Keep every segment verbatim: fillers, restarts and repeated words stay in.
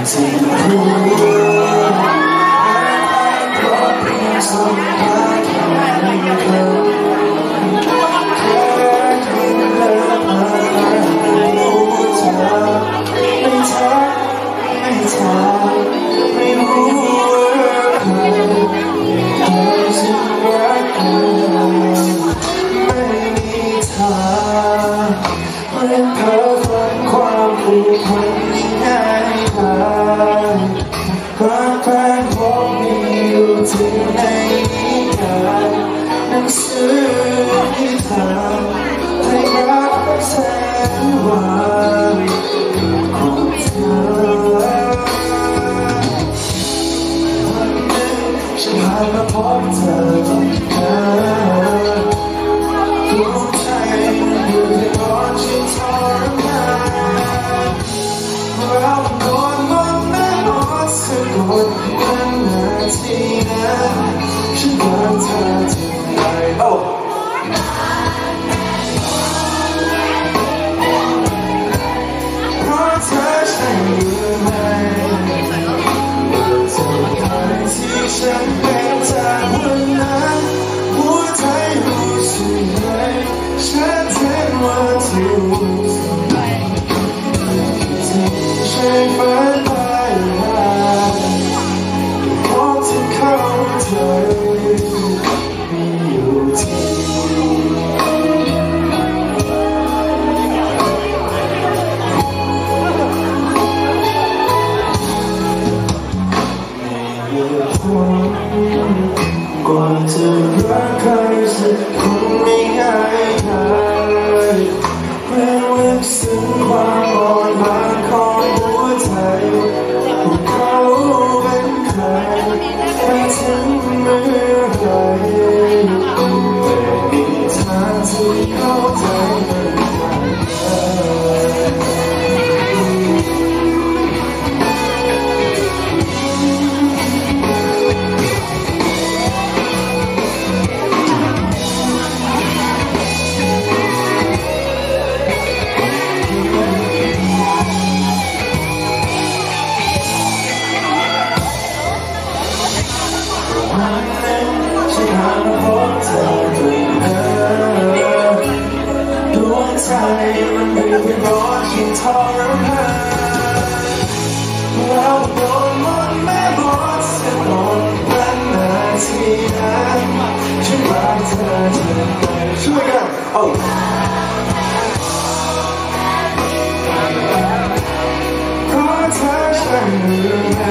ที่รู้ก็เพียงสบตาแค่ไม่เคยแค่เห็นเลิกมาไม่รู้เธอไม่ทักไม่ถามไม่รู้ว่าใครใครฉันรักเธอไม่มีทางเมื่อเธอฝันความผูกพันง่ายดายรักแฟนผมมีอยู่ที่ในนิยายหนังสือนิทานให้รักแสนหวานของเธอวันหนึ่งฉันหันมาพบเธอตรงนั้นดวงใจมันอยู่ในร้อนฉันทรมานเราโดนมันแม่หมดสะกดวันนาทีนั้นฉันรักเธอที่ไหนโอ้เพราะเธอใช่หรือไม่เมื่อเธอใครที่ฉันเป็นจากวันนั้นหัวใจรู้สึกไหมฉันเห็นว่าทุกสิ่งที่ฉันฝันไปพบที่เข้าใจมีอยู่ที่ก่อนจะรักใครสักคนไม่ง่ายดายเพื่อลึกซึ้งความอ่อนบางของหัวใจพวกเขาเป็นใครไปถึงเมื่อไรไม่มีทางที่เข้าใจมันวันหนึ่งฉันหันมาพบเธอตรงนั้นดวงใจมันไม่ได้ร้อนฉันทรมานเราโดนมันแม่บดสะกดวันนาทีนั้นฉันรักเธอจนไปช่วยกันโอ้เพราะเธอใช่หรือไม่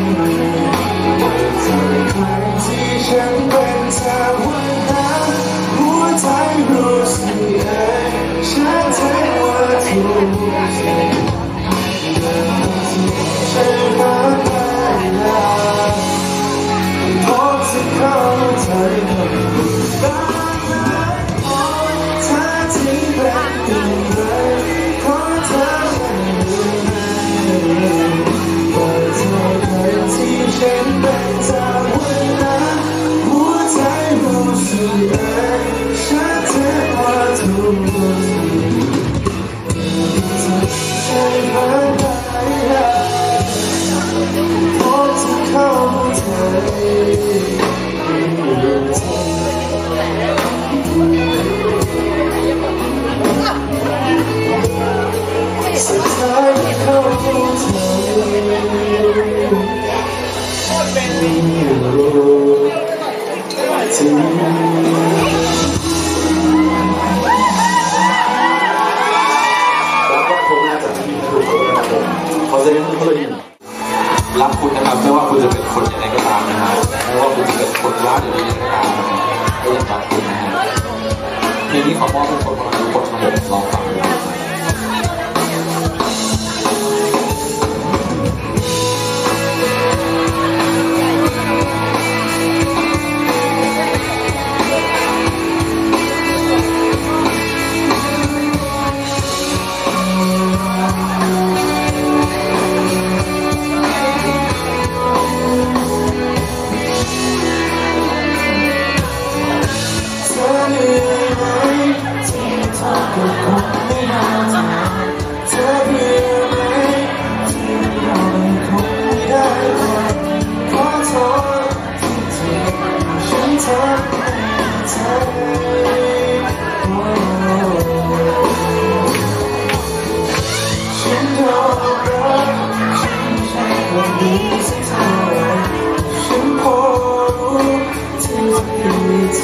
เธอใครที่ฉันเป็นจากวันนั้นหัวใจรู้สึกเองฉันเห็นว่าทุกสิ่งที่ฉันฝันไปแล้วพบที่เข้าใจกับบ้างไหมเธอที่เป็นอย่างไรเพราะเธอใช่หรือไม่ว่าเธอใครที่ฉันเป็นจากวันนั้นหัวใจรู้สึกเองฉันเจ็บว่าทุกสิ่งที่ฉันฝันไปแล้วพบที่เข้าใจสุดท้ายเข้าใจมีอยู่ที่แล้วก็คงน่าจะมีทุกคนนะครับเขาจะเรียกว่าเขาเลยรักคุณนะครับไม่ว่าคุณจะเป็นคนยังไงก็ตามนะครับไม่ว่าคุณจะเป็นคนรักหรือยังไงก็ตามก็ยังรักคุณนะฮะเพลงนี้ขอมอบให้คนฟังทุกคนทั้งหมดลองฟังดูเธอเหนื่อยไหมที่ทำกับคนไม่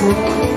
ธอ